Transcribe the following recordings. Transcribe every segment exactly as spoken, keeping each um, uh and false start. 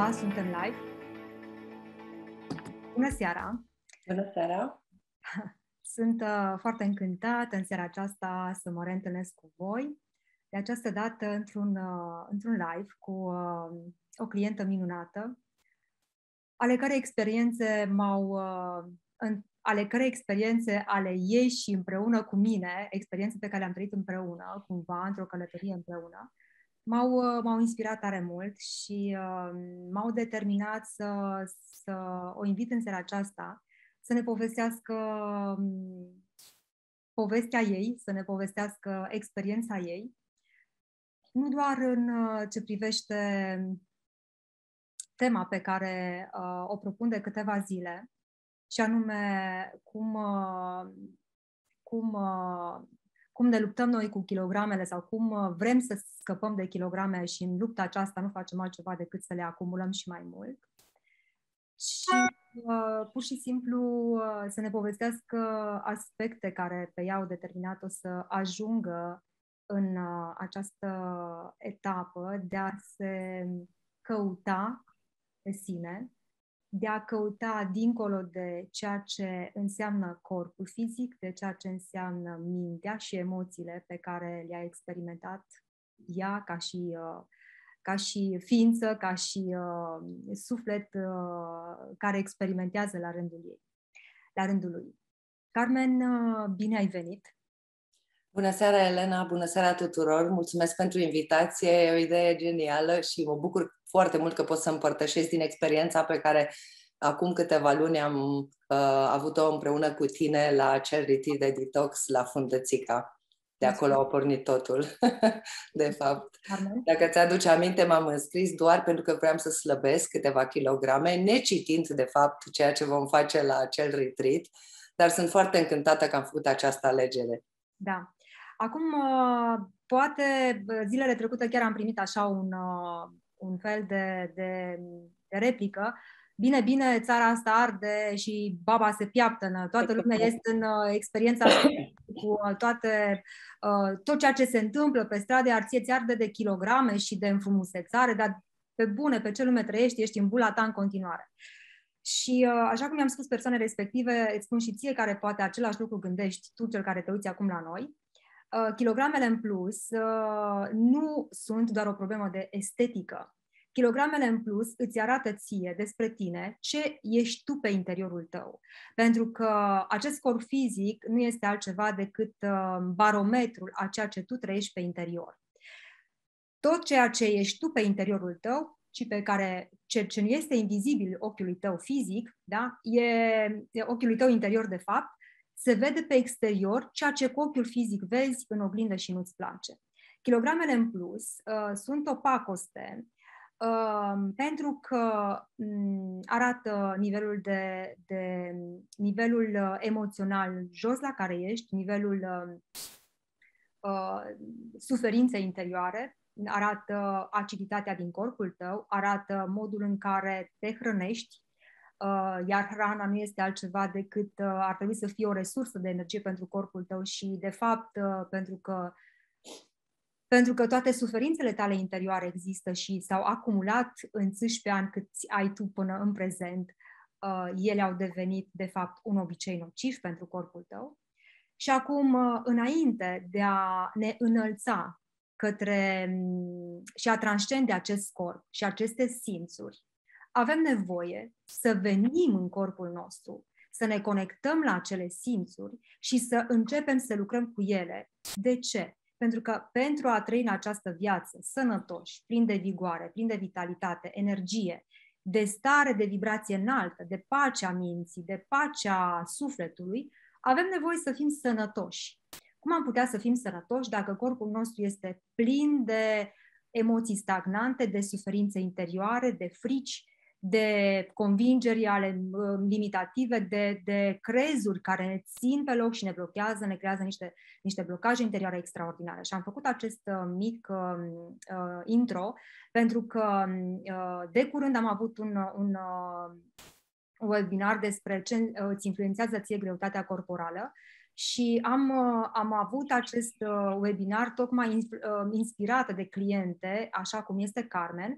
Da, suntem live. Bună seara! Bună seara! Sunt uh, foarte încântată în seara aceasta să mă reîntâlnesc cu voi. De această dată într-un, uh, într-un live cu uh, o clientă minunată, ale cărei experiențe m-au... Uh, în, ale cărei experiențe ale ei și împreună cu mine, experiențe pe care le-am trăit împreună, cumva, într-o călătorie împreună, m-au, m-au inspirat tare mult și uh, m-au determinat să, să o invit în seara aceasta să ne povestească um, povestea ei, să ne povestească experiența ei, nu doar în uh, ce privește tema pe care uh, o propun de câteva zile, și anume cum, uh, cum uh, cum ne luptăm noi cu kilogramele sau cum vrem să scăpăm de kilograme și în lupta aceasta nu facem altceva decât să le acumulăm și mai mult. Și uh, pur și simplu uh, să ne povestească aspecte care pe ea au determinat-o să ajungă în uh, această etapă de a se căuta pe sine, de a căuta dincolo de ceea ce înseamnă corpul fizic, de ceea ce înseamnă mintea și emoțiile pe care le-a experimentat ea ca și, uh, ca și ființă, ca și uh, suflet uh, care experimentează la rândul ei, la rândul lui. Carmen, uh, bine ai venit! Bună seara, Elena! Bună seara tuturor! Mulțumesc pentru invitație, e o idee genială și mă bucur foarte mult că pot să împărtășesc din experiența pe care acum câteva luni am uh, avut-o împreună cu tine la acel retreat de detox la Fundățica. De acolo a pornit totul, de fapt. Dacă ți-aduce aminte, m-am înscris doar pentru că vreau să slăbesc câteva kilograme, necitind, de fapt, ceea ce vom face la acel retreat, dar sunt foarte încântată că am făcut această alegere. Da. Acum, poate, zilele trecute chiar am primit așa un, un fel de, de, de replică. Bine, bine, țara asta arde și baba se piaptănă. Toată lumea este în experiența asta cu toate, tot ceea ce se întâmplă pe stradă, iar ție ți arde de kilograme și de înfrumusețare, dar pe bune, pe ce lume trăiești, ești în bula ta în continuare. Și așa cum i-am spus persoane respective, îți spun și ție care poate același lucru gândești, tu cel care te uiți acum la noi, kilogramele în plus nu sunt doar o problemă de estetică. Kilogramele în plus îți arată ție despre tine ce ești tu pe interiorul tău. Pentru că acest corp fizic nu este altceva decât barometrul a ceea ce tu trăiești pe interior. Tot ceea ce ești tu pe interiorul tău și pe care ce, ce nu este invizibil ochiului tău fizic, da? e, e ochiului tău interior de fapt, se vede pe exterior ceea ce cu ochiul fizic vezi în oglindă și nu-ți place. Kilogramele în plus uh, sunt o pacoste uh, pentru că um, arată nivelul, de, de, nivelul uh, emoțional jos la care ești, nivelul uh, uh, suferinței interioare, arată aciditatea din corpul tău, arată modul în care te hrănești, uh, iar hrana nu este altceva decât uh, ar trebui să fie o resursă de energie pentru corpul tău și, de fapt, uh, pentru că pentru că toate suferințele tale interioare există și s-au acumulat în țâșpe ani cât ai tu până în prezent, uh, ele au devenit, de fapt, un obicei nociv pentru corpul tău. Și acum, uh, înainte de a ne înălța către și a transcende acest corp și aceste simțuri, avem nevoie să venim în corpul nostru, să ne conectăm la acele simțuri și să începem să lucrăm cu ele. De ce? Pentru că pentru a trăi în această viață sănătoși, plin de vigoare, plin de vitalitate, energie, de stare de vibrație înaltă, de pacea minții, de pacea sufletului, avem nevoie să fim sănătoși. Cum am putea să fim sănătoși dacă corpul nostru este plin de emoții stagnante, de suferințe interioare, de frici, de convingeri ale limitative, de, de crezuri care ne țin pe loc și ne blochează, ne creează niște, niște blocaje interioare extraordinare. Și am făcut acest uh, mic uh, intro pentru că uh, de curând am avut un, un uh, webinar despre ce îți influențează ție greutatea corporală și am, am avut acest webinar tocmai inspirată de cliente, așa cum este Carmen,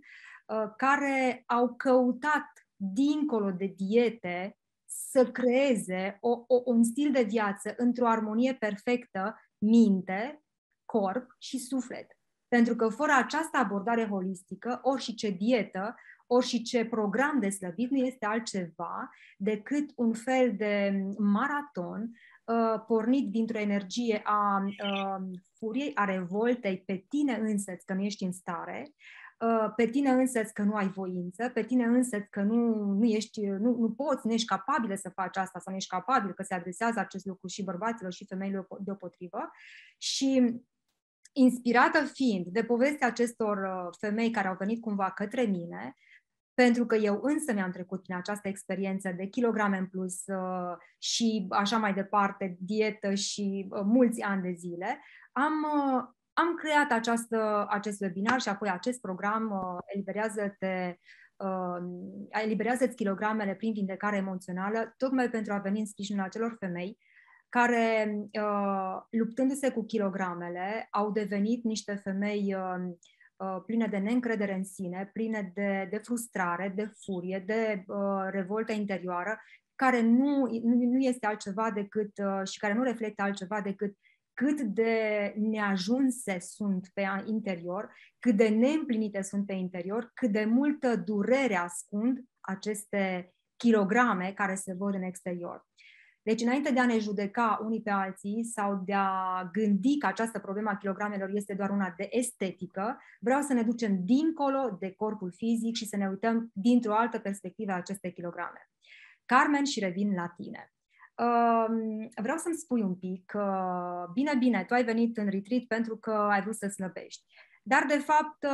care au căutat, dincolo de diete, să creeze o, o, un stil de viață într-o armonie perfectă, minte, corp și suflet. Pentru că fără această abordare holistică, orice dietă, orice program de slăbit nu este altceva decât un fel de maraton uh, pornit dintr-o energie a uh, furiei, a revoltei pe tine însăți că nu ești în stare, uh, pe tine însăți că nu ai voință, pe tine însăți că nu, nu, ești, nu, nu poți, nu ești capabilă să faci asta sau nu ești capabil, că se adresează acest lucru și bărbaților și femeilor deopotrivă. Și inspirată fiind de povestea acestor femei care au venit cumva către mine, pentru că eu însă mi-am trecut prin această experiență de kilograme în plus uh, și așa mai departe, dietă și uh, mulți ani de zile, am, uh, am creat această, acest webinar și apoi acest program uh, Eliberează-te, uh, Eliberează-ți kilogramele prin vindecare emoțională, tocmai pentru a veni în sprijinul acelor femei care, uh, luptându-se cu kilogramele, au devenit niște femei uh, uh, pline de neîncredere în sine, pline de, de frustrare, de furie, de uh, revoltă interioară, care nu, nu este altceva decât, uh, și care nu reflectă altceva decât cât de neajunse sunt pe interior, cât de neîmplinite sunt pe interior, cât de multă durere ascund aceste kilograme care se văd în exterior. Deci, înainte de a ne judeca unii pe alții sau de a gândi că această problemă a kilogramelor este doar una de estetică, vreau să ne ducem dincolo de corpul fizic și să ne uităm dintr-o altă perspectivă a acestei kilograme. Carmen, și revin la tine. Vreau să-mi spui un pic că, bine, bine, tu ai venit în retreat pentru că ai vrut să slăbești. Dar, de fapt,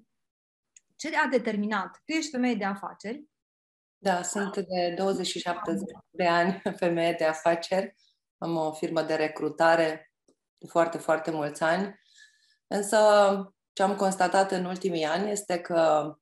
ce a determinat? Tu ești femeie de afaceri. Da, sunt de douăzeci și șapte de ani femeie de afaceri. Am o firmă de recrutare de foarte, foarte mulți ani. Însă ce am constatat în ultimii ani este că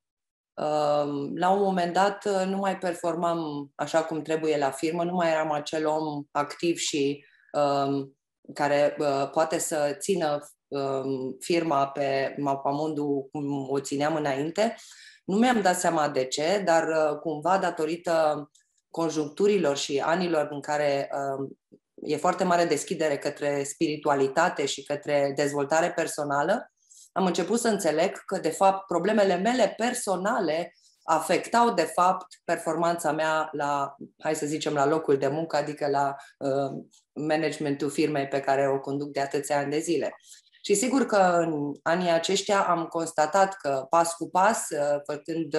la un moment dat nu mai performam așa cum trebuie la firmă, nu mai eram acel om activ și um, care uh, poate să țină um, firma pe mapamondul cum o țineam înainte. Nu mi-am dat seama de ce, dar uh, cumva datorită conjuncturilor și anilor în care uh, e foarte mare deschidere către spiritualitate și către dezvoltare personală, am început să înțeleg că, de fapt, problemele mele personale afectau, de fapt, performanța mea la, hai să zicem, la locul de muncă, adică la uh, managementul firmei pe care o conduc de atâția ani de zile. Și sigur că în anii aceștia am constatat că pas cu pas, făcând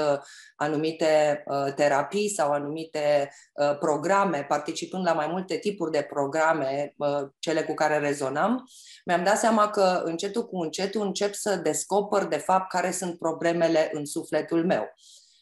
anumite terapii sau anumite programe, participând la mai multe tipuri de programe, cele cu care rezonam, mi-am dat seama că încetul cu încetul încep să descoper de fapt care sunt problemele în sufletul meu.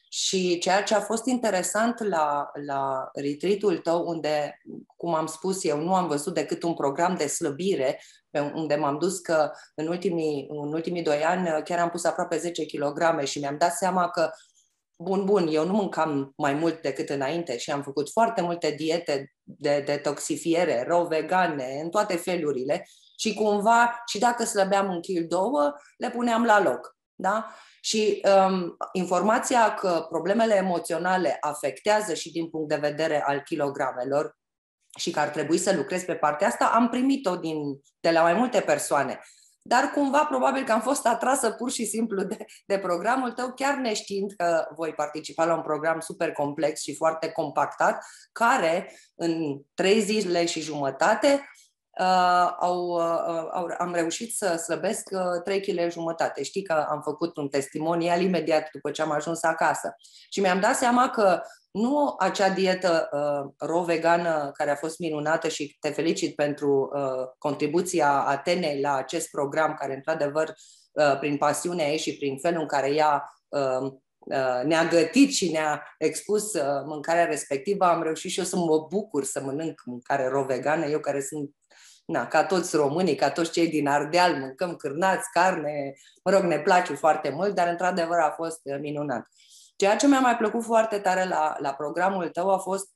Și ceea ce a fost interesant la, la retreat-ul tău, unde, cum am spus eu, nu am văzut decât un program de slăbire, unde m-am dus că în ultimii, în ultimii doi ani chiar am pus aproape zece kilograme și mi-am dat seama că, bun, bun, eu nu mâncam mai mult decât înainte și am făcut foarte multe diete de detoxifiere, raw, vegane, în toate felurile și cumva, și dacă slăbeam un kil două, le puneam la loc. Da? Și um, informația că problemele emoționale afectează și din punct de vedere al kilogramelor și că ar trebui să lucrez pe partea asta, am primit-o din, de la mai multe persoane. Dar cumva probabil că am fost atrasă pur și simplu de, de programul tău, chiar neștiind că voi participa la un program super complex și foarte compactat, care în trei zile și jumătate Uh, au, uh, au, am reușit să slăbesc uh, trei kilograme jumătate. Știi că am făcut un testimonial imediat după ce am ajuns acasă. Și mi-am dat seama că nu acea dietă uh, raw vegană care a fost minunată și te felicit pentru uh, contribuția Atenei la acest program, care într-adevăr uh, prin pasiunea ei și prin felul în care ea uh, uh, ne-a gătit și ne-a expus uh, mâncarea respectivă, am reușit și eu să mă bucur să mănânc mâncare raw vegană, eu care sunt Na, ca toți românii, ca toți cei din Ardeal, mâncăm cârnați, carne, mă rog, ne place foarte mult, dar într-adevăr a fost minunat. Ceea ce mi-a mai plăcut foarte tare la, la programul tău a fost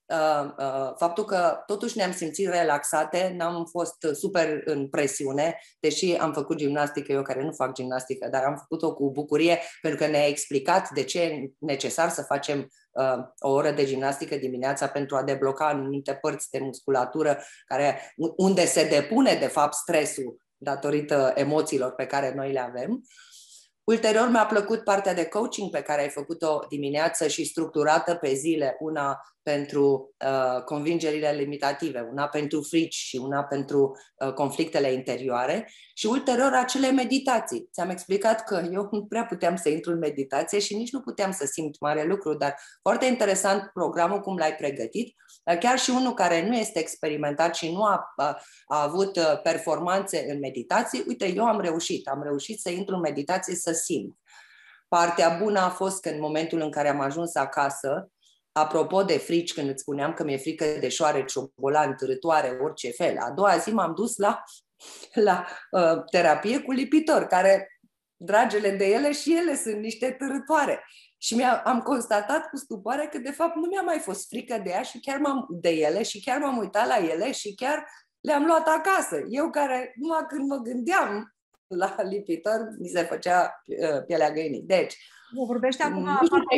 uh, uh, faptul că totuși ne-am simțit relaxate, n-am fost super în presiune, deși am făcut gimnastică, eu care nu fac gimnastică, dar am făcut-o cu bucurie pentru că ne-a explicat de ce e necesar să facem uh, o oră de gimnastică dimineața pentru a debloca anumite părți de musculatură care, unde se depune de fapt stresul datorită emoțiilor pe care noi le avem. Ulterior mi-a plăcut partea de coaching pe care ai făcut-o dimineață și structurată pe zile, una pentru uh, convingerile limitative, una pentru frici și una pentru uh, conflictele interioare și ulterior acele meditații. Ți-am explicat că eu nu prea puteam să intru în meditație și nici nu puteam să simt mare lucru, dar foarte interesant programul cum l-ai pregătit, chiar și unul care nu este experimentat și nu a, a, a avut performanțe în meditații. Uite, eu am reușit, am reușit să intru în meditație, să simt. Partea bună a fost că în momentul în care am ajuns acasă, apropo de frici, când îți spuneam că mi-e frică de șoareci, șobolan, târătoare, orice fel, a doua zi m-am dus la, la uh, terapie cu lipitor, care, dragele de ele, și ele sunt niște târătoare. Și am constatat cu stupoare că de fapt nu mi-a mai fost frică de ea și chiar m-am de ele și chiar m-am uitat la ele și chiar le-am luat acasă. Eu care numai când mă gândeam la lipitor, mi se făcea uh, pielea găinii. Deci, vorbește acum.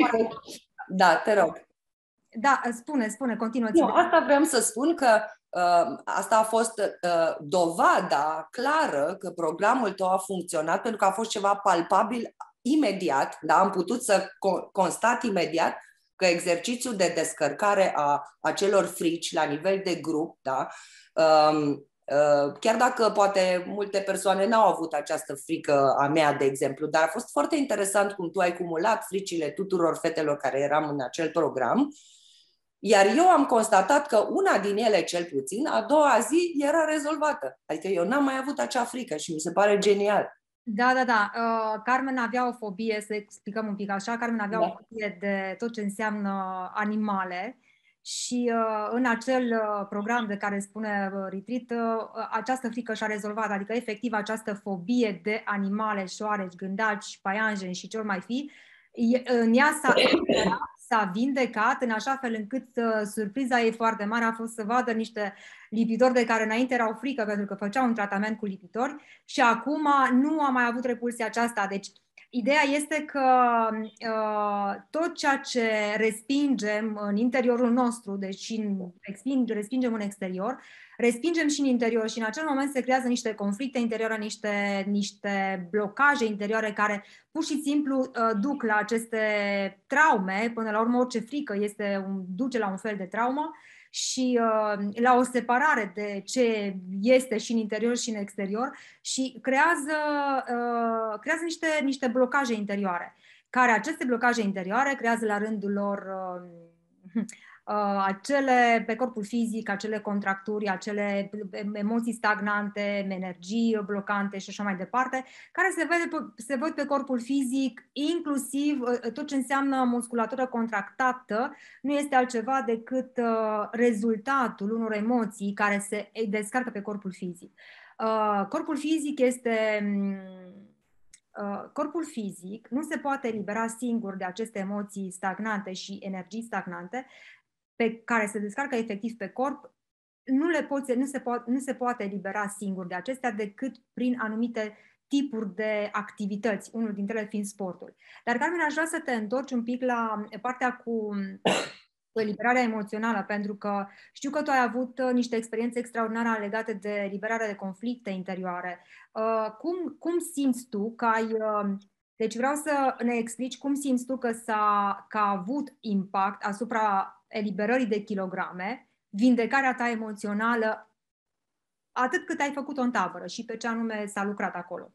Da, te rog. Da, spune, spune, continuă. Nu, asta vreau să spun că uh, asta a fost uh, dovada clară că programul tău a funcționat pentru că a fost ceva palpabil imediat, da? Am putut să co- constat imediat că exercițiul de descărcare a acelor frici la nivel de grup, da? Um, uh, chiar dacă poate multe persoane n-au avut această frică a mea, de exemplu, dar a fost foarte interesant cum tu ai cumulat fricile tuturor fetelor care eram în acel program. Iar eu am constatat că una din ele, cel puțin, a doua zi era rezolvată. Adică eu n-am mai avut acea frică și mi se pare genial. Da, da, da. Uh, Carmen avea o fobie, să explicăm un pic așa, Carmen avea da. o fobie de tot ce înseamnă animale și uh, în acel uh, program de care spune uh, Retreat, uh, această frică și-a rezolvat, adică efectiv această fobie de animale, șoareci, gândaci, paianjeni și ce ori mai fi, în ea s-a s-a vindecat în așa fel încât uh, surpriza ei foarte mare a fost să vadă niște lipitori de care înainte erau frică pentru că făceau un tratament cu lipitori și acum nu a mai avut repulsia aceasta. Deci ideea este că uh, tot ceea ce respingem în interiorul nostru, deci resping, respingem în exterior, respingem și în interior și în acel moment se creează niște conflicte interioare, niște, niște blocaje interioare care pur și simplu uh, duc la aceste traume, până la urmă orice frică este un, duce la un fel de traumă și uh, la o separare de ce este și în interior și în exterior și creează, uh, creează niște, niște blocaje interioare, care aceste blocaje interioare creează la rândul lor uh, Uh, acele pe corpul fizic, acele contracturi, acele emoții stagnante, energii blocante și așa mai departe, care se, vede pe, se văd pe corpul fizic, inclusiv uh, tot ce înseamnă musculatură contractată, nu este altceva decât uh, rezultatul unor emoții care se descarcă pe corpul fizic. Uh, corpul fizic este... Uh, corpul fizic nu se poate elibera singur de aceste emoții stagnante și energii stagnante pe care se descarcă efectiv pe corp, nu, le poți, nu, se poate, nu se poate elibera singur de acestea decât prin anumite tipuri de activități, unul dintre ele fiind sportul. Dar, Carmen, aș vrea să te întorci un pic la partea cu, cu eliberarea emoțională, pentru că știu că tu ai avut niște experiențe extraordinare legate de eliberarea de conflicte interioare. Cum, cum simți tu că ai... Deci vreau să ne explici cum simți tu că, s-a, că a avut impact asupra eliberării de kilograme, vindecarea ta emoțională, atât cât ai făcut-o în tabără și pe ce anume s-a lucrat acolo.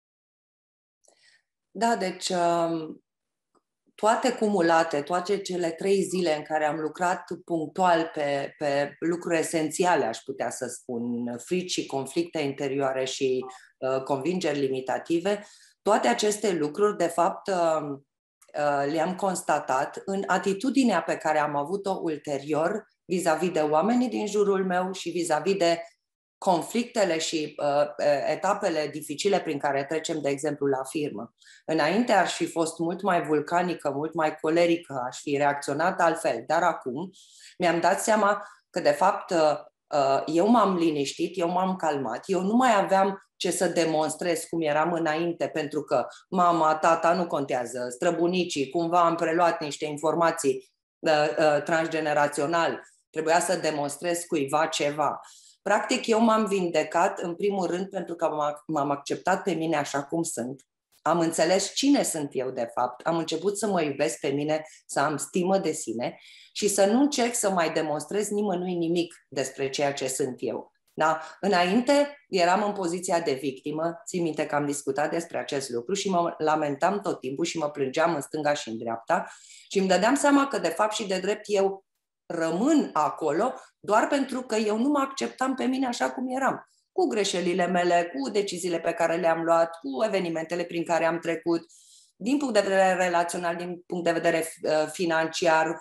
Da, deci toate cumulate, toate cele trei zile în care am lucrat punctual pe, pe lucruri esențiale, aș putea să spun, frici și conflicte interioare și uh, convingeri limitative, toate aceste lucruri, de fapt, uh, le-am constatat în atitudinea pe care am avut-o ulterior vis-a-vis de oamenii din jurul meu și vis-a-vis de conflictele și uh, etapele dificile prin care trecem, de exemplu, la firmă. Înainte aș fi fost mult mai vulcanică, mult mai colerică, aș fi reacționat altfel, dar acum mi-am dat seama că, de fapt, uh, eu m-am liniștit, eu m-am calmat, eu nu mai aveam ce să demonstrez cum eram înainte, pentru că mama, tata nu contează, străbunicii, cumva am preluat niște informații uh, uh, transgenerațional, trebuia să demonstrez cuiva ceva. Practic, eu m-am vindecat, în primul rând, pentru că m-am acceptat pe mine așa cum sunt. Am înțeles cine sunt eu, de fapt. Am început să mă iubesc pe mine, să am stimă de sine și să nu încerc să mai demonstrez nimănui nimic despre ceea ce sunt eu. Da? Înainte eram în poziția de victimă, țin minte că am discutat despre acest lucru și mă lamentam tot timpul și mă plângeam în stânga și în dreapta și îmi dădeam seama că, de fapt și de drept, eu rămân acolo doar pentru că eu nu mă acceptam pe mine așa cum eram, cu greșelile mele, cu deciziile pe care le-am luat, cu evenimentele prin care am trecut, din punct de vedere relațional, din punct de vedere financiar,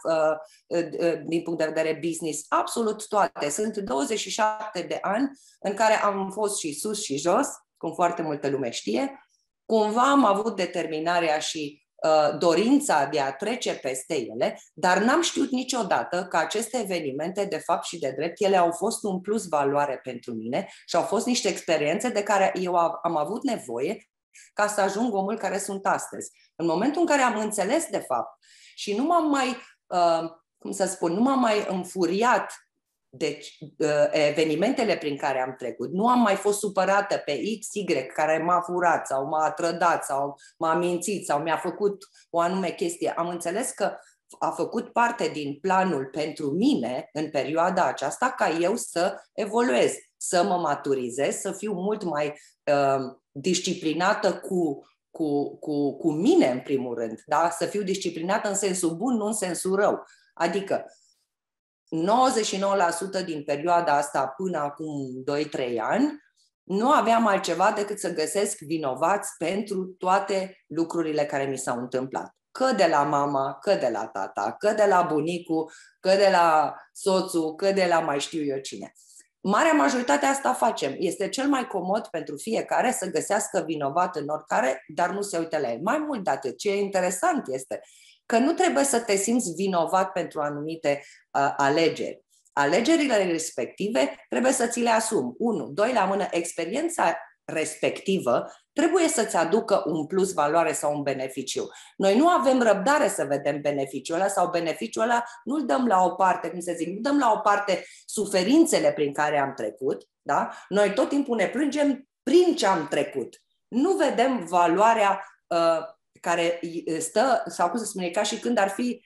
din punct de vedere business, absolut toate. Sunt douăzeci și șapte de ani în care am fost și sus și jos, cum foarte multă lume știe. Cumva am avut determinarea și dorința de a trece peste ele, dar n-am știut niciodată că aceste evenimente, de fapt și de drept, ele au fost un plus valoare pentru mine și au fost niște experiențe de care eu am avut nevoie ca să ajung omul care sunt astăzi. În momentul în care am înțeles, de fapt, și nu m-am mai, uh, cum să spun, nu m-am mai înfuriat de uh, evenimentele prin care am trecut, nu am mai fost supărată pe X Y care m-a furat sau m-a trădat sau m-a mințit sau mi-a făcut o anume chestie. Am înțeles că a făcut parte din planul pentru mine în perioada aceasta ca eu să evoluez, să mă maturizez, să fiu mult mai uh, disciplinată cu, cu, cu, cu mine, în primul rând, da? Să fiu disciplinată în sensul bun, nu în sensul rău. Adică nouăzeci și nouă la sută din perioada asta până acum doi trei ani nu aveam altceva decât să găsesc vinovați pentru toate lucrurile care mi s-au întâmplat. Că de la mama, că de la tata, că de la bunicul, că de la soțul, că de la mai știu eu cine. Marea majoritate asta facem. Este cel mai comod pentru fiecare să găsească vinovat în oricare, dar nu se uită la el. Mai mult de atât, ce e interesant este că nu trebuie să te simți vinovat pentru anumite uh, alegeri. Alegerile respective trebuie să ți le asumi. Unu, doi la mână, experiența respectivă trebuie să-ți aducă un plus valoare sau un beneficiu. Noi nu avem răbdare să vedem beneficiul ăla sau beneficiul ăla nu-l dăm la o parte, cum să zic, nu dăm la o parte suferințele prin care am trecut, da? Noi tot timpul ne plângem prin ce am trecut. Nu vedem valoarea uh, care stă, sau cum să spune, ca și când ar fi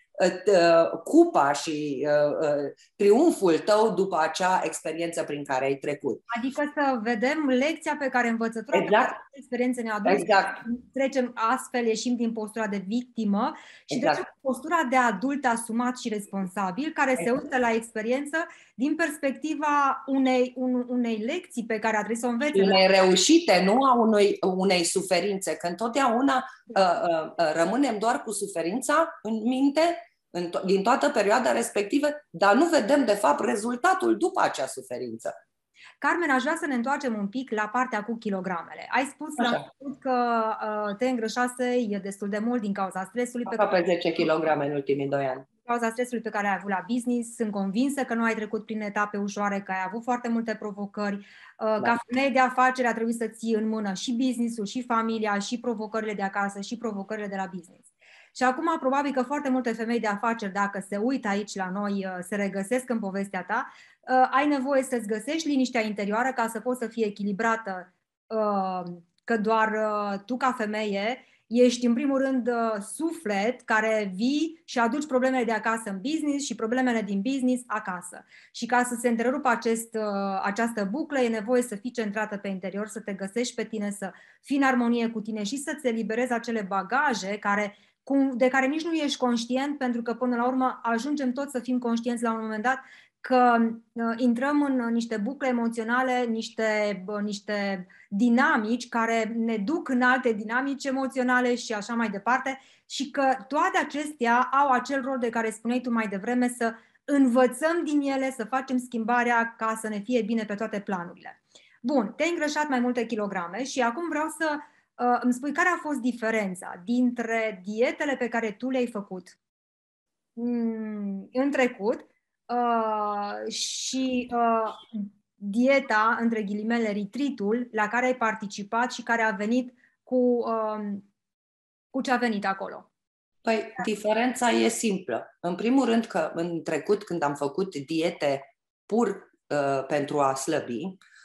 cupa și uh, uh, triumful tău după acea experiență prin care ai trecut. Adică să vedem lecția pe care învățătura exact. pe care experiențe ne aduce, exact. trecem astfel, ieșim din postura de victimă și exact. trecem postura de adult asumat și responsabil, care exact. se uită la experiență din perspectiva unei, un, unei lecții pe care a trebuit să o învețe. Unei reușite, nu a unei, unei suferințe, că întotdeauna uh, uh, rămânem doar cu suferința în minte în to- din toată perioada respectivă, dar nu vedem, de fapt, rezultatul după acea suferință. Carmen, aș vrea să ne întoarcem un pic la partea cu kilogramele. Ai spus la început că uh, te îngrășase destul de mult din cauza stresului. Aproape pe zece kilograme în ultimii doi ani. Din cauza stresului pe care ai avut la business. Sunt convinsă că nu ai trecut prin etape ușoare, că ai avut foarte multe provocări. Uh, da. Ca femeie de afaceri a trebuit să ții în mână și business-ul, și familia, și provocările de acasă, și provocările de la business. Și acum, probabil că foarte multe femei de afaceri, dacă se uită aici la noi, se regăsesc în povestea ta, ai nevoie să-ți găsești liniștea interioară ca să poți să fii echilibrată, că doar tu ca femeie ești în primul rând suflet care vii și aduci problemele de acasă în business și problemele din business acasă. Și ca să se întrerupă acest, această buclă, e nevoie să fii centrată pe interior, să te găsești pe tine, să fii în armonie cu tine și să-ți eliberezi acele bagaje care de care nici nu ești conștient, pentru că până la urmă ajungem toți să fim conștienți la un moment dat că uh, intrăm în niște bucle emoționale, niște, uh, niște dinamici care ne duc în alte dinamici emoționale și așa mai departe și că toate acestea au acel rol de care spuneai tu mai devreme, să învățăm din ele, să facem schimbarea ca să ne fie bine pe toate planurile. Bun, te-ai îngrășat mai multe kilograme și acum vreau să uh, îmi spui care a fost diferența dintre dietele pe care tu le-ai făcut mm, în trecut uh, și uh, dieta, între ghilimele, retreat-ul la care ai participat și care a venit cu, uh, cu ce a venit acolo. Păi, diferența e simplă. În primul rând că în trecut, când am făcut diete pur uh, pentru a slăbi,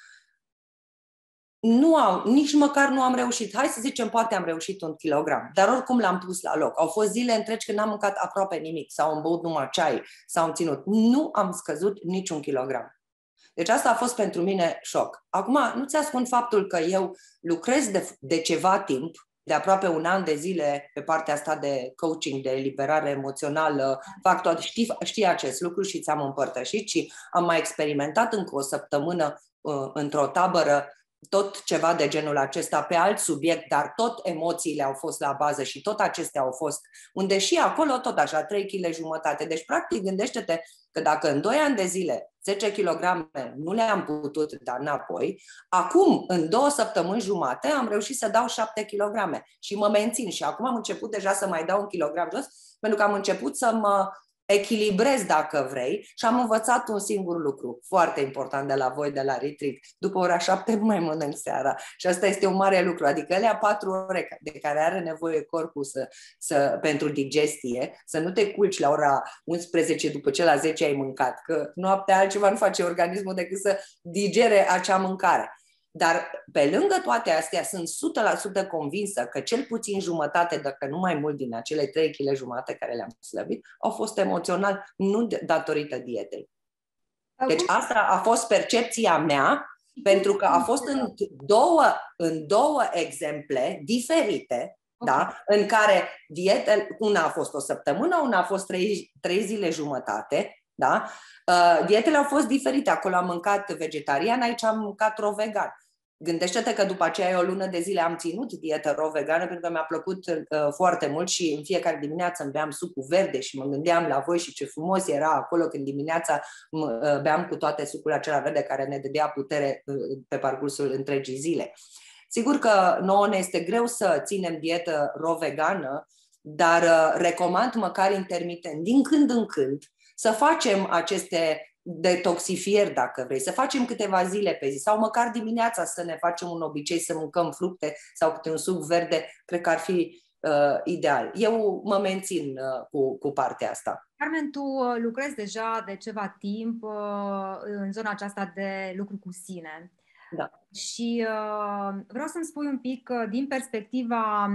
nu au, nici măcar nu am reușit. Hai să zicem, poate am reușit un kilogram, dar oricum l-am pus la loc. Au fost zile întregi când n-am mâncat aproape nimic sau am băut numai ceai sau am ținut. Nu am scăzut niciun kilogram. Deci asta a fost pentru mine șoc. Acum, nu ți ascund faptul că eu lucrez de, de ceva timp, de aproape un an de zile pe partea asta de coaching, de eliberare emoțională, fac tot, știi, știi acest lucru și ți-am împărtășit și am mai experimentat încă o săptămână uh, într-o tabără tot ceva de genul acesta pe alt subiect, dar tot emoțiile au fost la bază și tot acestea au fost, unde și acolo tot așa, trei kilograme jumătate. Deci, practic, gândește-te că dacă în doi ani de zile zece kilograme nu le-am putut da înapoi, acum, în două săptămâni jumate, am reușit să dau șapte kilograme și mă mențin. Și acum am început deja să mai dau un kilogram jos, pentru că am început să mă echilibrez, dacă vrei, și am învățat un singur lucru foarte important de la voi, de la retreat. După ora șapte nu mai mănânc seara. Și asta este un mare lucru. Adică alea patru ore de care are nevoie corpul să, să, pentru digestie, să nu te culci la ora unsprezece după ce la zece ai mâncat, că noaptea altceva nu face organismul decât să digere acea mâncare. Dar pe lângă toate astea sunt o sută la sută convinsă că cel puțin jumătate, dacă nu mai mult, din acele trei kilograme jumate care le-am slăbit, au fost emoțional, nu datorită dietei. Deci asta a fost percepția mea, pentru că a fost în două, în două exemple diferite, okay. Da? În care dietele, una a fost o săptămână, una a fost trei, trei zile jumătate, da? Uh, dietele au fost diferite. Acolo am mâncat vegetarian, aici am mâncat ro-vegan. Gândește-te că după aceea o lună de zile am ținut dietă ro-vegană pentru că mi-a plăcut uh, foarte mult și în fiecare dimineață îmi beam sucul verde și mă gândeam la voi și ce frumos era acolo când dimineața uh, beam cu toate sucul acela verde care ne dădea putere uh, pe parcursul întregii zile. Sigur că nouă ne este greu să ținem dietă ro-vegană, dar uh, recomand măcar intermitent, din când în când, să facem aceste detoxifieri, dacă vrei, să facem câteva zile pe zi sau măcar dimineața să ne facem un obicei să mâncăm fructe sau câte un suc verde, cred că ar fi uh, ideal. Eu mă mențin uh, cu, cu partea asta. Carmen, tu lucrezi deja de ceva timp uh, în zona aceasta de lucru cu sine. Da. Și uh, vreau să-mi spui un pic uh, din perspectiva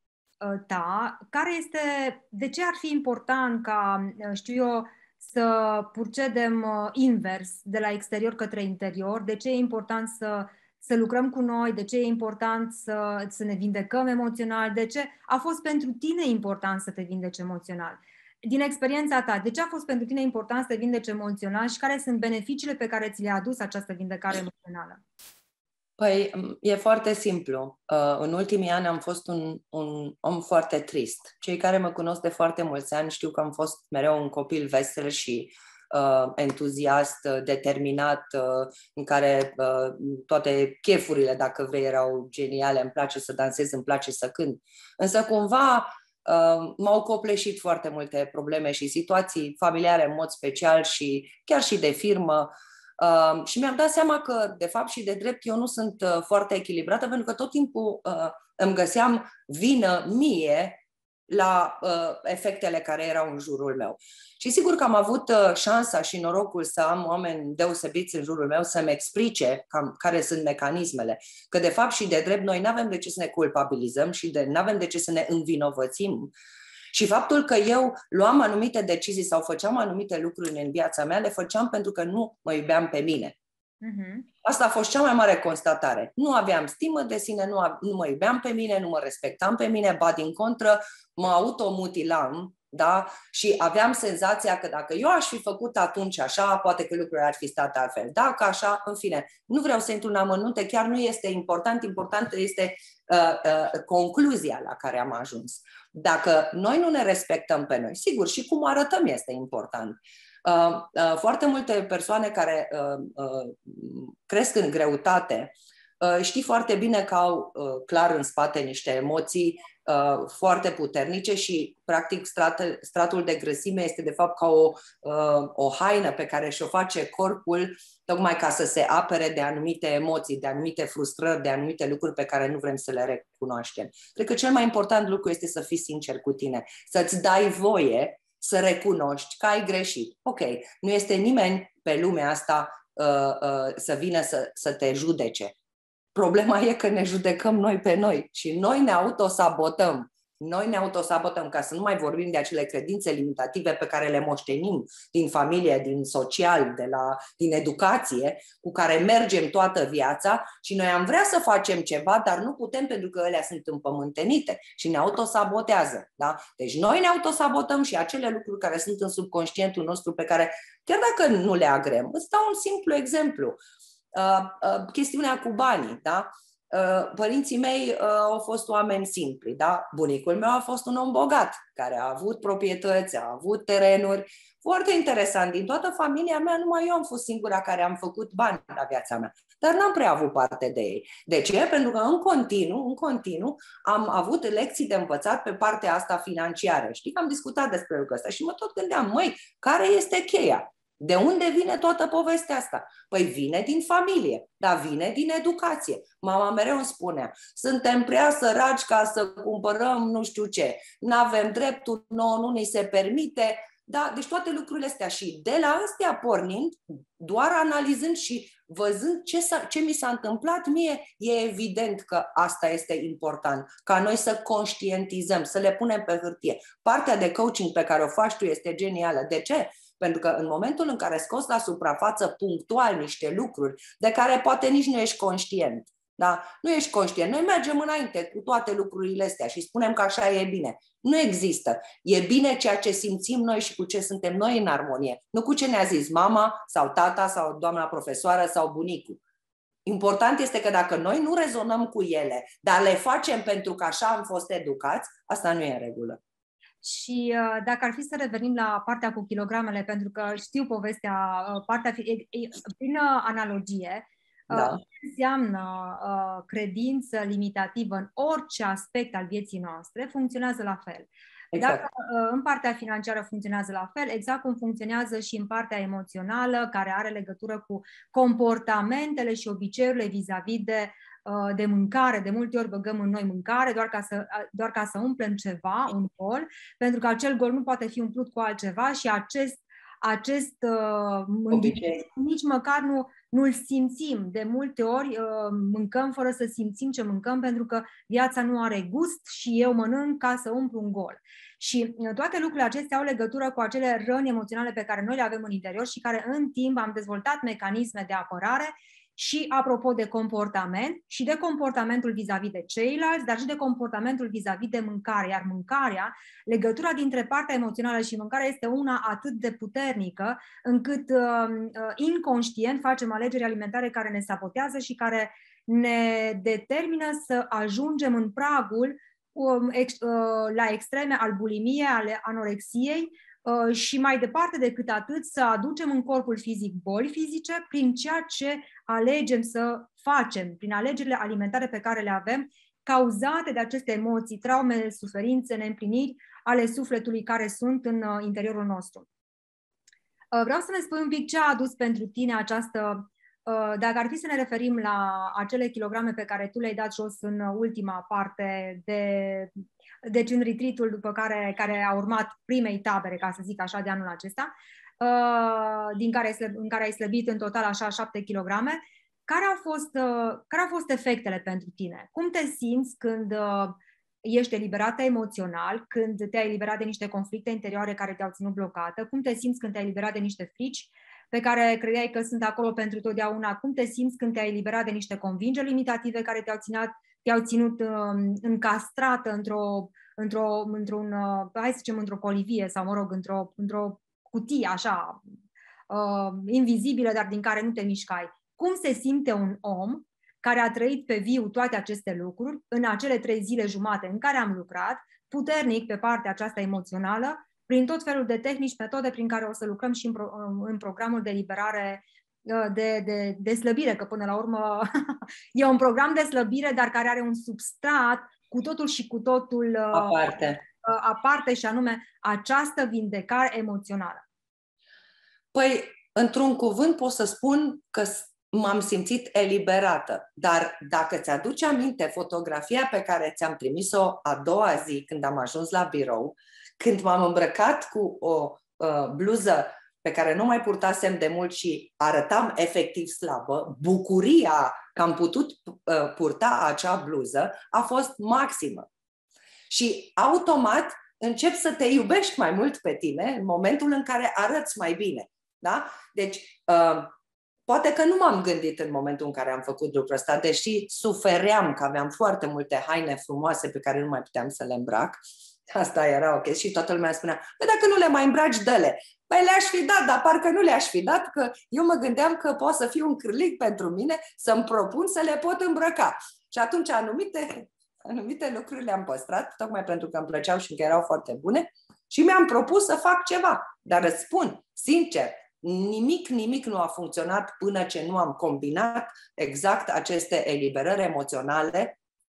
uh, ta, care este, de ce ar fi important ca, uh, știu eu, să procedem invers, de la exterior către interior, de ce e important să, să lucrăm cu noi, de ce e important să, să ne vindecăm emoțional, de ce a fost pentru tine important să te vindeci emoțional. Din experiența ta, de ce a fost pentru tine important să te vindeci emoțional și care sunt beneficiile pe care ți le-a adus această vindecare emoțională? Păi, e foarte simplu. În ultimii ani am fost un, un om foarte trist. Cei care mă cunosc de foarte mulți ani știu că am fost mereu un copil vesel și uh, entuziast, determinat, uh, în care uh, toate chefurile, dacă vrei, erau geniale. Îmi place să dansez, îmi place să cânt. Însă, cumva, uh, m-au copleșit foarte multe probleme și situații familiare în mod special și chiar și de firmă. Uh, și mi-am dat seama că, de fapt și de drept, eu nu sunt uh, foarte echilibrată, pentru că tot timpul uh, îmi găseam vină mie la uh, efectele care erau în jurul meu. Și sigur că am avut uh, șansa și norocul să am oameni deosebiți în jurul meu să-mi explice cam care sunt mecanismele. Că, de fapt și de drept, noi nu avem de ce să ne culpabilizăm și nu avem de ce să ne învinovățim. Și faptul că eu luam anumite decizii sau făceam anumite lucruri în viața mea, le făceam pentru că nu mă iubeam pe mine. Uh-huh. Asta a fost cea mai mare constatare. Nu aveam stimă de sine, nu, a, nu mă iubeam pe mine, nu mă respectam pe mine, ba din contră, mă automutilam, da? Și aveam senzația că dacă eu aș fi făcut atunci așa, poate că lucrurile ar fi stat altfel. Dacă așa, în fine, nu vreau să intru în amănunte, chiar nu este important, important este uh, uh, concluzia la care am ajuns. Dacă noi nu ne respectăm pe noi, sigur, și cum arătăm este important. Uh, uh, foarte multe persoane care uh, uh, cresc în greutate, uh, știi foarte bine că au uh, clar în spate niște emoții uh, foarte puternice și, practic, strat, stratul de grăsime este, de fapt, ca o, uh, o haină pe care și-o face corpul tocmai ca să se apere de anumite emoții, de anumite frustrări, de anumite lucruri pe care nu vrem să le recunoaștem. Cred că cel mai important lucru este să fii sincer cu tine, să-ți dai voie să recunoști că ai greșit. Ok, nu este nimeni pe lumea asta uh, uh, să vină să, să te judece. Problema e că ne judecăm noi pe noi și noi ne autosabotăm. Noi ne autosabotăm, ca să nu mai vorbim de acele credințe limitative pe care le moștenim din familie, din social, de la, din educație, cu care mergem toată viața și noi am vrea să facem ceva, dar nu putem pentru că ele sunt împământenite și ne autosabotează. Da? Deci noi ne autosabotăm și acele lucruri care sunt în subconștientul nostru pe care, chiar dacă nu le agrem, îți dau un simplu exemplu. Uh, uh, chestiunea cu banii, da? Uh, părinții mei uh, au fost oameni simpli, da? Bunicul meu a fost un om bogat, care a avut proprietăți, a avut terenuri, foarte interesant. Din toată familia mea, numai eu am fost singura care am făcut bani la viața mea, dar n-am prea avut parte de ei. De ce? Pentru că în continuu, în continuu am avut lecții de învățat pe partea asta financiară. Știi că am discutat despre lucrul ăsta și mă tot gândeam, măi, care este cheia? De unde vine toată povestea asta? Păi vine din familie, dar vine din educație. Mama mereu îmi spunea, suntem prea săraci ca să cumpărăm nu știu ce, n-avem dreptul, nouă nu ni se permite. Da, deci toate lucrurile astea și de la astea pornind, doar analizând și văzând ce, ce mi s-a întâmplat mie, e evident că asta este important, ca noi să conștientizăm, să le punem pe hârtie. Partea de coaching pe care o faci tu este genială. De ce? Pentru că în momentul în care scoți la suprafață punctual niște lucruri de care poate nici nu ești conștient, da? Nu ești conștient. Noi mergem înainte cu toate lucrurile astea și spunem că așa e bine. Nu există. E bine ceea ce simțim noi și cu ce suntem noi în armonie. Nu cu ce ne-a zis mama sau tata sau doamna profesoară sau bunicul. Important este că dacă noi nu rezonăm cu ele, dar le facem pentru că așa am fost educați, asta nu e în regulă. Și uh, dacă ar fi să revenim la partea cu kilogramele, pentru că știu povestea, uh, partea fi, e, e, prin uh, analogie, uh, da. ce înseamnă uh, credință limitativă în orice aspect al vieții noastre, funcționează la fel. Exact. Dacă uh, în partea financiară funcționează la fel, exact cum funcționează și în partea emoțională, care are legătură cu comportamentele și obiceiurile vis-a-vis de de mâncare. De multe ori băgăm în noi mâncare doar ca să, doar ca să umplem ceva, un gol, pentru că acel gol nu poate fi umplut cu altceva și acest, acest uh, mândrie, nici măcar nu, nu-l simțim. De multe ori uh, mâncăm fără să simțim ce mâncăm, pentru că viața nu are gust și eu mănânc ca să umplu un gol. Și uh, toate lucrurile acestea au legătură cu acele răni emoționale pe care noi le avem în interior și care în timp am dezvoltat mecanisme de apărare. Și apropo de comportament și de comportamentul vis-a-vis de ceilalți, dar și de comportamentul vis-a-vis de mâncare. Iar mâncarea, legătura dintre partea emoțională și mâncarea este una atât de puternică încât uh, inconștient facem alegeri alimentare care ne sabotează și care ne determină să ajungem în pragul um, ex, uh, la extreme al bulimiei, ale anorexiei, Uh, și mai departe decât atât, să aducem în corpul fizic boli fizice prin ceea ce alegem să facem, prin alegerile alimentare pe care le avem, cauzate de aceste emoții, traume, suferințe, neîmpliniri ale sufletului care sunt în uh, interiorul nostru. Uh, vreau să ne spui un pic ce a adus pentru tine această, uh, dacă ar fi să ne referim la acele kilograme pe care tu le-ai dat jos în ultima parte de... Deci în retreat-ul după care, care a urmat primei tabere, ca să zic așa, de anul acesta, uh, din care, în care ai slăbit în total așa șapte kilograme, care au fost, uh, care au fost efectele pentru tine? Cum te simți când uh, ești eliberată emoțional, când te-ai eliberat de niște conflicte interioare care te-au ținut blocată? Cum te simți când te-ai eliberat de niște frici pe care credeai că sunt acolo pentru totdeauna? Cum te simți când te-ai eliberat de niște convingeri limitative care te-au ținut te-au ținut uh, încastrată într-o, într-o, într-un, uh, hai să zicem, într-o colivie sau, mă rog, într-o, într-o cutie așa, uh, invizibilă, dar din care nu te mișcai. Cum se simte un om care a trăit pe viu toate aceste lucruri în acele trei zile jumate în care am lucrat, puternic pe partea aceasta emoțională, prin tot felul de tehnici, metode prin care o să lucrăm și în, pro, în programul de eliberare, de, de, de slăbire, că până la urmă e un program de slăbire, dar care are un substrat cu totul și cu totul aparte, aparte și anume această vindecare emoțională. Păi, într-un cuvânt pot să spun că m-am simțit eliberată, dar dacă ți-aduce aminte fotografia pe care ți-am trimis-o a doua zi când am ajuns la birou, când m-am îmbrăcat cu o uh, bluză pe care nu mai purtasem de mult și arătam efectiv slabă, bucuria că am putut uh, purta acea bluză a fost maximă. Și automat începi să te iubești mai mult pe tine în momentul în care arăți mai bine. Da? Deci, uh, poate că nu m-am gândit în momentul în care am făcut lucrul ăsta, deși sufeream că aveam foarte multe haine frumoase pe care nu mai puteam să le îmbrac. Asta era ok. Și toată lumea spunea, păi dacă nu le mai îmbraci, dă-le. Păi le-aș fi dat, dar parcă nu le-aș fi dat, că eu mă gândeam că poate să fie un cârlig pentru mine, să-mi propun să le pot îmbrăca. Și atunci anumite, anumite lucruri le-am păstrat, tocmai pentru că îmi plăceau și că erau foarte bune, și mi-am propus să fac ceva. Dar îți spun, sincer, nimic, nimic nu a funcționat până ce nu am combinat exact aceste eliberări emoționale,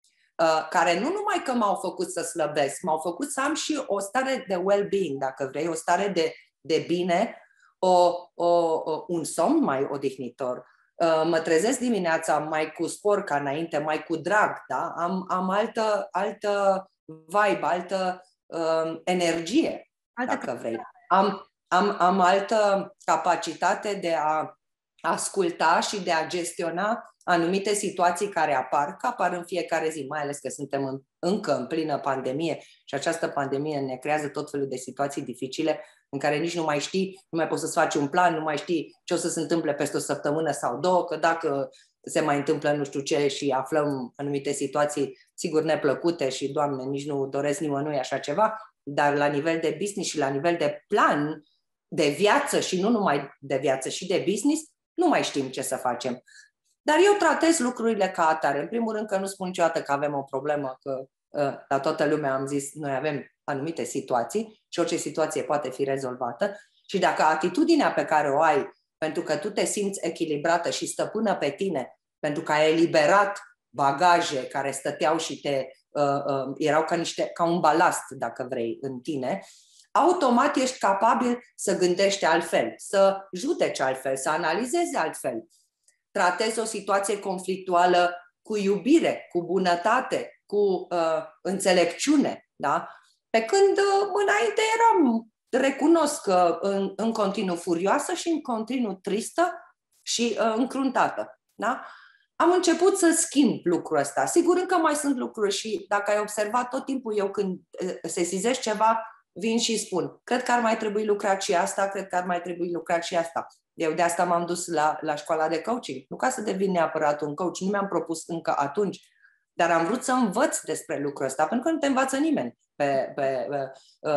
Uh, care nu numai că m-au făcut să slăbesc, m-au făcut să am și o stare de well-being, dacă vrei, o stare de, de bine, o, o, o, un somn mai odihnitor. Uh, mă trezesc dimineața mai cu spor ca înainte, mai cu drag, da? Am, am altă, altă vibe, altă uh, energie, altă dacă vrei. Am, am, am altă capacitate de a asculta și de a gestiona anumite situații care apar, că apar în fiecare zi, mai ales că suntem în, încă în plină pandemie și această pandemie ne creează tot felul de situații dificile în care nici nu mai știi, nu mai poți să-ți faci un plan, nu mai știi ce o să se întâmple peste o săptămână sau două, că dacă se mai întâmplă nu știu ce și aflăm anumite situații, sigur, neplăcute și, Doamne, nici nu doresc nimănui așa ceva, dar la nivel de business și la nivel de plan de viață și nu numai de viață și de business, nu mai știm ce să facem. Dar eu tratez lucrurile ca atare. În primul rând că nu spun niciodată că avem o problemă, că la toată lumea am zis, noi avem anumite situații și orice situație poate fi rezolvată. Și dacă atitudinea pe care o ai, pentru că tu te simți echilibrată și stăpână pe tine, pentru că ai eliberat bagaje care stăteau și te uh, uh, erau ca, niște, ca un balast, dacă vrei, în tine, automat ești capabil să gândești altfel, să judeci altfel, să analizezi altfel. Tratezi o situație conflictuală cu iubire, cu bunătate, cu uh, înțelepciune. Da? Pe când uh, înainte eram, recunosc că în, în continuu furioasă și în continuu tristă și uh, încruntată. Da? Am început să schimb lucrul ăsta. Sigur, încă mai sunt lucruri și dacă ai observat tot timpul, eu când uh, sesizez ceva, vin și spun, cred că ar mai trebui lucrat și asta, cred că ar mai trebui lucrat și asta. Eu de asta m-am dus la, la școala de coaching. Nu ca să devin neapărat un coach, nu mi-am propus încă atunci, dar am vrut să învăț despre lucrul ăsta, pentru că nu te învață nimeni pe, pe, pe,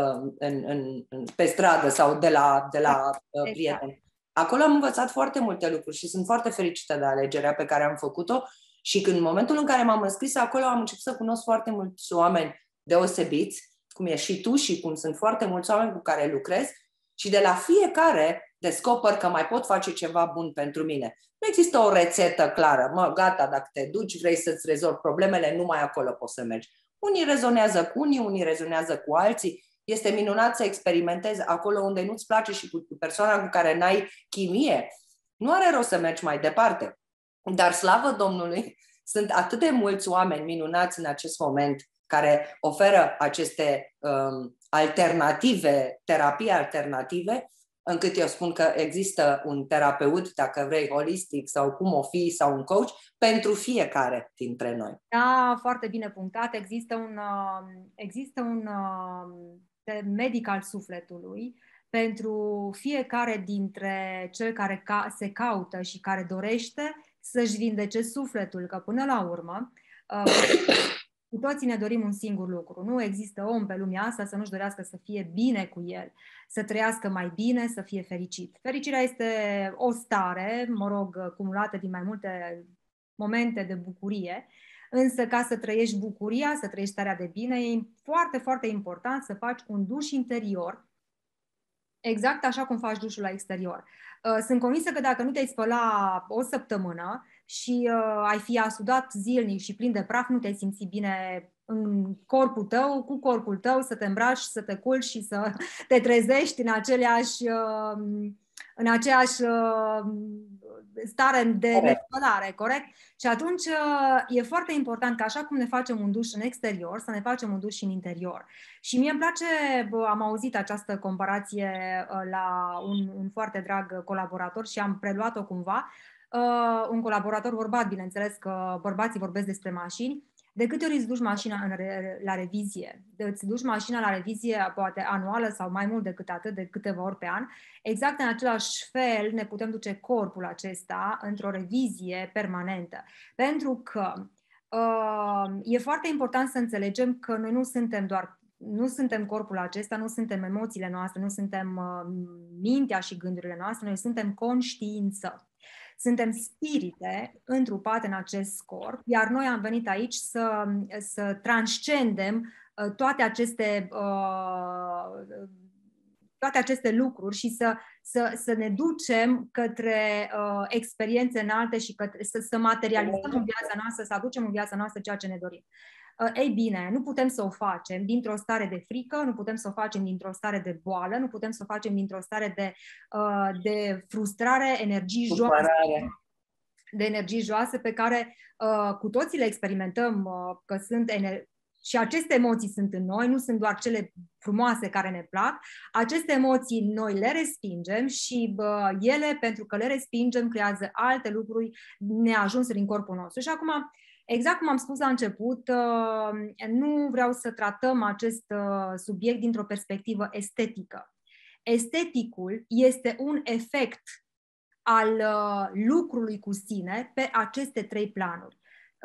în, în, pe stradă sau de la, de la exact. prieteni. Acolo am învățat foarte multe lucruri și sunt foarte fericită de alegerea pe care am făcut-o și când în momentul în care m-am înscris acolo am început să cunosc foarte mulți oameni deosebiți, cum e și tu și cum sunt foarte mulți oameni cu care lucrez și de la fiecare descoper că mai pot face ceva bun pentru mine. Nu există o rețetă clară. Mă, gata, dacă te duci, vrei să-ți rezolvi problemele, numai acolo poți să mergi. Unii rezonează cu unii, unii rezonează cu alții. Este minunat să experimentezi acolo unde nu-ți place și cu persoana cu care n-ai chimie. Nu are rost să mergi mai departe. Dar slavă Domnului, sunt atât de mulți oameni minunați în acest moment care oferă aceste um, alternative, terapii alternative, încât eu spun că există un terapeut, dacă vrei, holistic sau cum o fi, sau un coach, pentru fiecare dintre noi. Da, foarte bine punctat. Există un, există un medic al sufletului pentru fiecare dintre cel care se caută și care dorește să-și vindece sufletul, că până la urmă cu toții ne dorim un singur lucru. Nu există om pe lumea asta să nu-și dorească să fie bine cu el, să trăiască mai bine, să fie fericit. Fericirea este o stare, mă rog, cumulată din mai multe momente de bucurie, însă ca să trăiești bucuria, să trăiești starea de bine, e foarte, foarte important să faci un duș interior, exact așa cum faci dușul la exterior. Sunt convinsă că dacă nu te-ai spăla o săptămână și uh, ai fi asudat zilnic și plin de praf, nu te-ai simți bine în corpul tău, cu corpul tău, să te îmbraci, să te culci și să te trezești în aceleași, uh, în aceeași uh, stare de nespălare, corect? Și atunci uh, e foarte important că așa cum ne facem un duș în exterior, să ne facem un duș în interior. Și mie îmi place, am auzit această comparație uh, la un, un foarte drag colaborator și am preluat-o cumva. Uh, un colaborator bărbat, bineînțeles că bărbații vorbesc despre mașini. De câte ori îți duci mașina în re, la revizie? Îți duci mașina la revizie poate anuală sau mai mult decât atât, de câteva ori pe an. Exact în același fel ne putem duce corpul acesta într-o revizie permanentă. Pentru că uh, e foarte important să înțelegem că noi nu suntem doar nu suntem corpul acesta, nu suntem emoțiile noastre, nu suntem uh, mintea și gândurile noastre, noi suntem conștiință. Suntem spirite întrupate în acest corp, iar noi am venit aici să, să transcendem uh, toate aceste, uh, toate aceste lucruri și să, să, să ne ducem către uh, experiențe înalte și către, să, să materializăm în viața noastră, să aducem în viața noastră ceea ce ne dorim. Ei bine, nu putem să o facem dintr-o stare de frică, nu putem să o facem dintr-o stare de boală, nu putem să o facem dintr-o stare de, uh, de frustrare, energii joase, de energii joase pe care uh, cu toții le experimentăm, uh, că sunt ener- și aceste emoții sunt în noi, nu sunt doar cele frumoase care ne plac. Aceste emoții noi le respingem și uh, ele, pentru că le respingem, creează alte lucruri neajunsuri în corpul nostru. Și acum, exact cum am spus la început, nu vreau să tratăm acest subiect dintr-o perspectivă estetică. Esteticul este un efect al lucrului cu sine pe aceste trei planuri.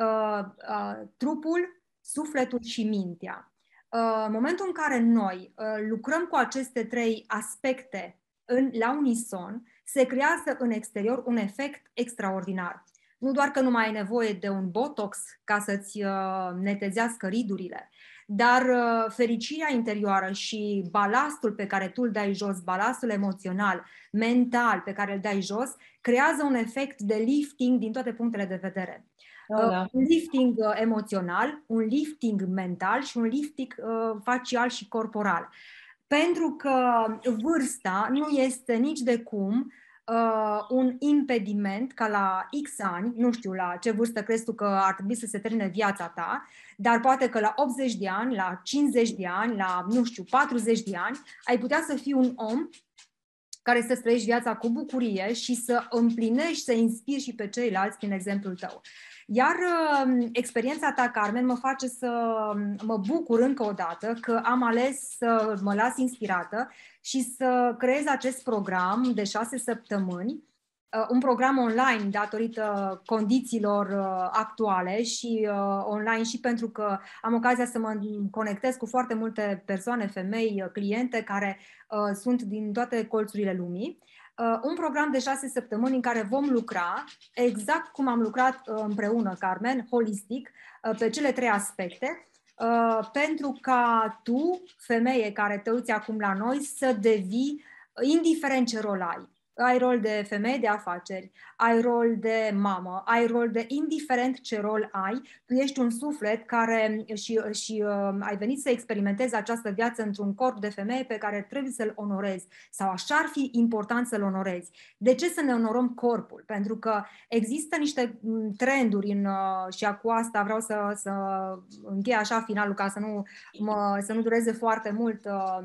Trupul, sufletul și mintea. În momentul în care noi lucrăm cu aceste trei aspecte în, la unison, se creează în exterior un efect extraordinar. Nu doar că nu mai ai nevoie de un botox ca să-ți uh, netezească ridurile, dar uh, fericirea interioară și balastul pe care tu îl dai jos, balastul emoțional, mental pe care îl dai jos, creează un efect de lifting din toate punctele de vedere. Uh, da. Un lifting uh, emoțional, un lifting mental și un lifting uh, facial și corporal. Pentru că vârsta nu este nici de cum Uh, un impediment ca la X ani, nu știu la ce vârstă crezi tu că ar trebui să se termine viața ta, dar poate că la optzeci de ani, la cincizeci de ani, la, nu știu, patruzeci de ani, ai putea să fii un om care să trăiești viața cu bucurie și să împlinești, să inspiri și pe ceilalți prin exemplul tău. Iar uh, experiența ta, Carmen, mă face să mă bucur încă o dată că am ales să mă las inspirată și să creez acest program de șase săptămâni, uh, un program online datorită condițiilor uh, actuale și uh, online și pentru că am ocazia să mă conectez cu foarte multe persoane, femei, cliente care uh, sunt din toate colțurile lumii. Uh, un program de șase săptămâni în care vom lucra, exact cum am lucrat uh, împreună, Carmen, holistic, uh, pe cele trei aspecte, uh, pentru ca tu, femeie care te uiți acum la noi, să devii, indiferent ce rol ai. Ai rol de femeie de afaceri, ai rol de mamă, ai rol de indiferent ce rol ai, tu ești un suflet care și, și uh, ai venit să experimentezi această viață într-un corp de femeie pe care trebuie să-l onorezi sau așa ar fi important să-l onorezi. De ce să ne onorăm corpul? Pentru că există niște trenduri în, uh, și cu asta vreau să, să închei așa finalul ca să nu, mă, să nu dureze foarte mult uh,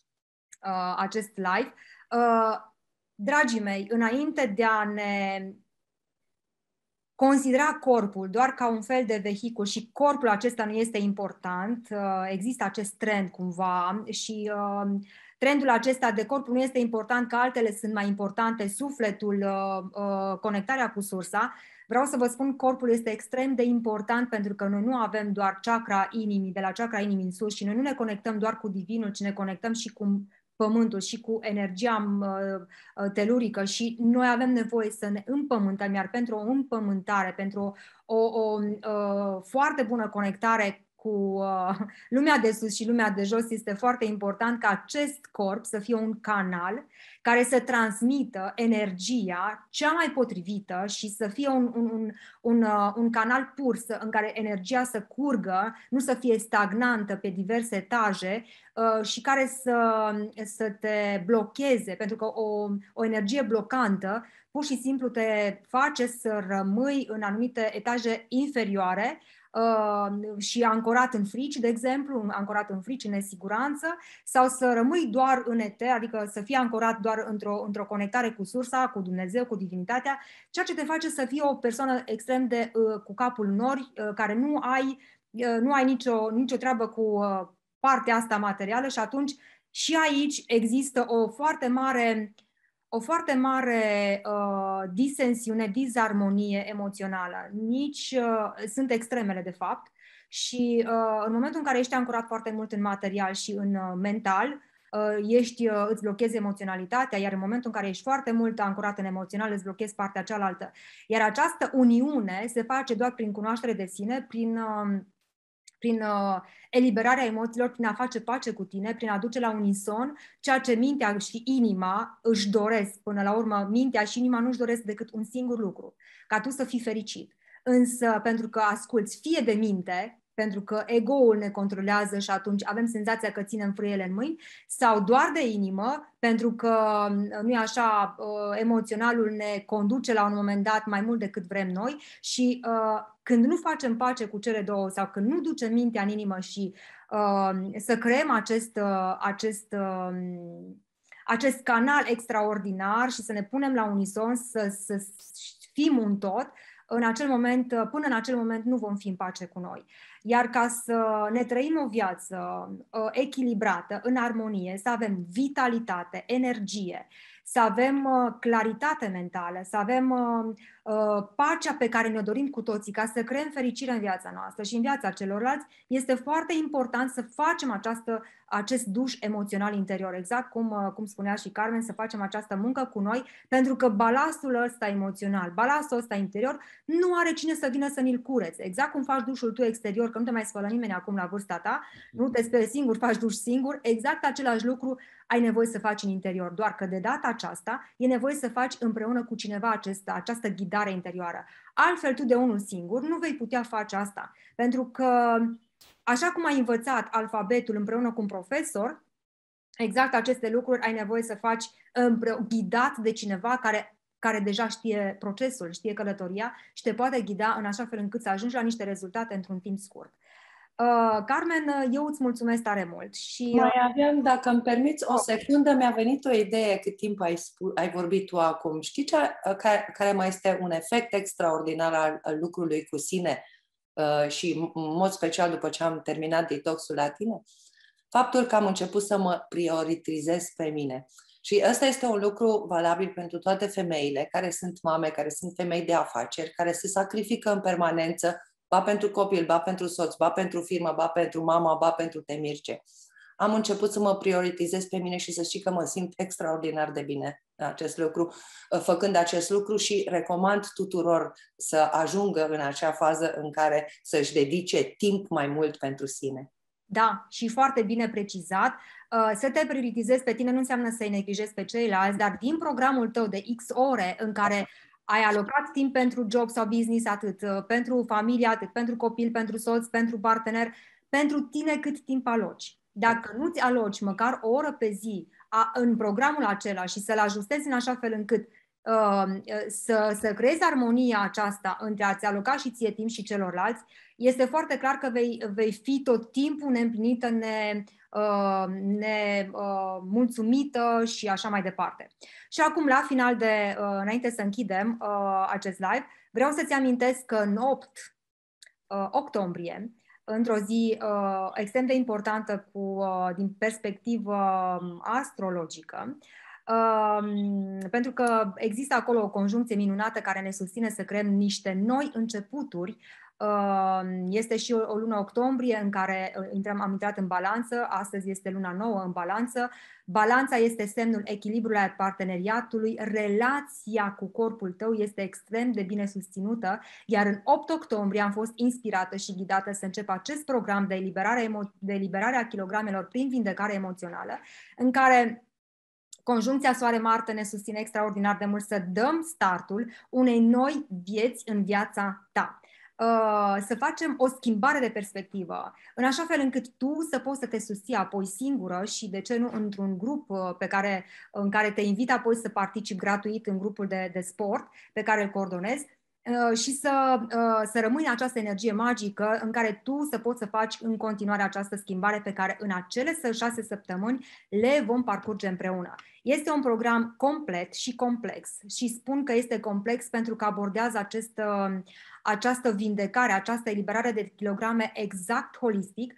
uh, acest live. Uh, Dragii mei, înainte de a ne considera corpul doar ca un fel de vehicul și corpul acesta nu este important, există acest trend cumva și trendul acesta de corpul nu este important, că altele sunt mai importante, sufletul, conectarea cu sursa. Vreau să vă spun, corpul este extrem de important pentru că noi nu avem doar chakra inimii, de la chakra inimii în sus și noi nu ne conectăm doar cu divinul, ci ne conectăm și cu Pământul și cu energia telurică și noi avem nevoie să ne împământăm, iar pentru o împământare, pentru o, o, o foarte bună conectare cu uh, lumea de sus și lumea de jos, este foarte important ca acest corp să fie un canal care să transmită energia cea mai potrivită și să fie un, un, un, un, uh, un canal pur să, în care energia să curgă, nu să fie stagnantă pe diverse etaje uh, și care să, să te blocheze, pentru că o, o energie blocantă pur și simplu te face să rămâi în anumite etaje inferioare și ancorat în frici, de exemplu, ancorat în frici, în nesiguranță, sau să rămâi doar în eter, adică să fii ancorat doar într-o, într-o conectare cu sursa, cu Dumnezeu, cu divinitatea, ceea ce te face să fii o persoană extrem de cu capul nori, care nu ai, nu ai nicio, nicio treabă cu partea asta materială și atunci și aici există o foarte mare o foarte mare uh, disensiune, disarmonie emoțională. Nici uh, sunt extremele, de fapt, și uh, în momentul în care ești ancorat foarte mult în material și în uh, mental, uh, ești, uh, îți blochezi emoționalitatea, iar în momentul în care ești foarte mult ancorat în emoțional, îți blochezi partea cealaltă. Iar această uniune se face doar prin cunoaștere de sine, prin... Uh, prin uh, eliberarea emoțiilor, prin a face pace cu tine, prin a duce la unison ceea ce mintea și inima își doresc. Până la urmă, mintea și inima nu își doresc decât un singur lucru, ca tu să fii fericit. Însă, pentru că asculți fie de minte, pentru că ego-ul ne controlează și atunci avem senzația că ținem frâiele în mâini, sau doar de inimă, pentru că, nu-i așa, emoționalul ne conduce la un moment dat mai mult decât vrem noi și uh, când nu facem pace cu cele două sau când nu ducem mintea în inimă și uh, să creăm acest, uh, acest, uh, acest canal extraordinar și să ne punem la unison, să, să fim un tot, în acel moment, până în acel moment nu vom fi în pace cu noi. Iar ca să ne trăim o viață uh, echilibrată, în armonie, să avem vitalitate, energie, să avem uh, claritate mentală, să avem uh, uh, pacea pe care ne-o dorim cu toții, ca să creăm fericire în viața noastră și în viața celorlalți, este foarte important să facem această, acest duș emoțional interior, exact cum, uh, cum spunea și Carmen, să facem această muncă cu noi, pentru că balastul ăsta emoțional, balastul ăsta interior, nu are cine să vină să ni-l curețe. Exact cum faci dușul tu exterior, că nu te mai spălă nimeni acum la vârsta ta, nu te speli singur, faci duș singur, exact același lucru ai nevoie să faci în interior, doar că de data aceasta e nevoie să faci împreună cu cineva acesta, această ghidare interioară. Altfel tu de unul singur nu vei putea face asta, pentru că așa cum ai învățat alfabetul împreună cu un profesor, exact aceste lucruri ai nevoie să faci ghidat de cineva care care deja știe procesul, știe călătoria și te poate ghida în așa fel încât să ajungi la niște rezultate într-un timp scurt. Uh, Carmen, eu îți mulțumesc tare mult. Și, mai aveam, dacă îmi permiți, o secundă, mi-a venit o idee cât timp ai, spus, ai vorbit tu acum. Știi ce, care, care mai este un efect extraordinar al, al lucrului cu sine uh, și în mod special după ce am terminat detoxul la tine? Faptul că am început să mă prioritizez pe mine. Și ăsta este un lucru valabil pentru toate femeile care sunt mame, care sunt femei de afaceri, care se sacrifică în permanență, ba pentru copil, ba pentru soț, ba pentru firmă, ba pentru mama, ba pentru temirce. Am început să mă prioritizez pe mine și să știi că mă simt extraordinar de bine acest lucru, făcând acest lucru și recomand tuturor să ajungă în acea fază în care să-și dedice timp mai mult pentru sine. Da, și foarte bine precizat. Să te prioritizezi pe tine nu înseamnă să-i neglijezi pe ceilalți, dar din programul tău de X ore în care ai alocat timp pentru job sau business atât, pentru familie atât, pentru copil, pentru soț, pentru partener, pentru tine cât timp aloci. Dacă nu-ți aloci măcar o oră pe zi a, în programul acela și să-l ajustezi în așa fel încât uh, să, să creezi armonia aceasta între a-ți aloca și ție timp și celorlalți, este foarte clar că vei, vei fi tot timpul neîmplinită, ne, uh, nemulțumită uh, și așa mai departe. Și acum, la final de, uh, înainte să închidem uh, acest live, vreau să-ți amintesc că în opt octombrie, într-o zi uh, extrem de importantă cu, uh, din perspectivă astrologică, uh, pentru că există acolo o conjuncție minunată care ne susține să creăm niște noi începuturi Este și o lună octombrie în care intrăm, am intrat în balanță, astăzi este luna nouă în balanță. Balanța este semnul echilibrului al parteneriatului, relația cu corpul tău este extrem de bine susținută, iar în opt octombrie am fost inspirată și ghidată să încep acest program de eliberare, de eliberare a kilogramelor prin vindecare emoțională, în care conjuncția Soare-Marte ne susține extraordinar de mult să dăm startul unei noi vieți în viața ta. Să facem o schimbare de perspectivă, în așa fel încât tu să poți să te susții apoi singură și, de ce nu, într-un grup pe care, în care te invit apoi să participi gratuit în grupul de, de sport pe care îl coordonez, și să, să rămâi în această energie magică în care tu să poți să faci în continuare această schimbare pe care în acele șase săptămâni le vom parcurge împreună. Este un program complet și complex și spun că este complex pentru că abordează acest, această vindecare, această eliberare de kilograme exact holistic.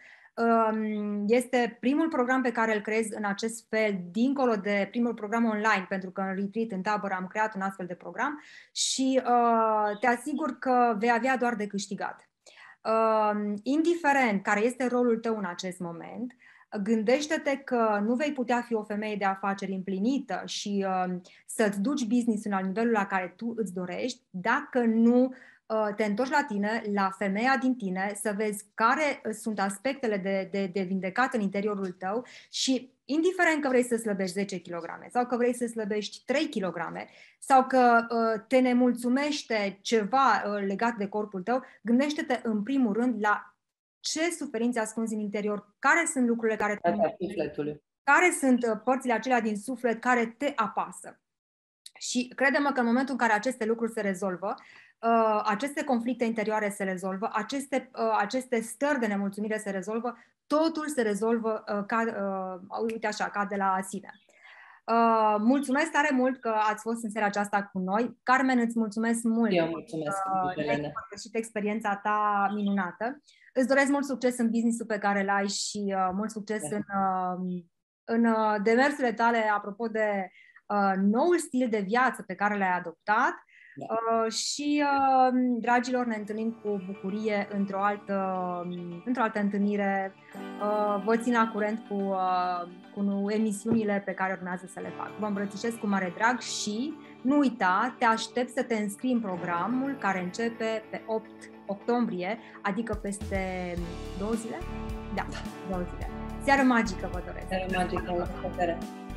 Este primul program pe care îl creez în acest fel, dincolo de primul program online, pentru că în retreat, în tabără, am creat un astfel de program și uh, te asigur că vei avea doar de câștigat. Uh, indiferent care este rolul tău în acest moment, gândește-te că nu vei putea fi o femeie de afaceri împlinită și uh, să-ți duci business-ul la nivelul la care tu îți dorești dacă nu te întorci la tine, la femeia din tine, să vezi care sunt aspectele de, de, de vindecat în interiorul tău și, indiferent că vrei să slăbești zece kilograme sau că vrei să slăbești trei kilograme sau că uh, te nemulțumește ceva uh, legat de corpul tău, gândește-te în primul rând la ce suferințe ascunzi în interior, care sunt lucrurile care te sufletului, care sunt uh, părțile acelea din suflet care te apasă. Și crede-mă că în momentul în care aceste lucruri se rezolvă, Uh, aceste conflicte interioare se rezolvă, aceste, uh, aceste stări de nemulțumire se rezolvă, totul se rezolvă uh, ca, uh, uite așa, ca de la sine. Uh, mulțumesc tare mult că ați fost în seara aceasta cu noi. Carmen, îți mulțumesc mult. Eu mulțumesc, uh, ne-ai împărtășit experiența ta minunată. Îți doresc mult succes în business-ul pe care l-ai și uh, mult succes yeah. în, uh, în uh, demersurile tale apropo de uh, noul stil de viață pe care l-ai adoptat. Da. Uh, și, uh, dragilor, ne întâlnim cu bucurie într-o altă, într-o altă întâlnire. Uh, vă țin la curent cu, uh, cu emisiunile pe care urmează să le fac. Vă îmbrățișez cu mare drag și nu uita, te aștept să te înscrii în programul care începe pe opt octombrie, adică peste două zile? Da, două zile. Seară magică vă doresc! Seară magică, la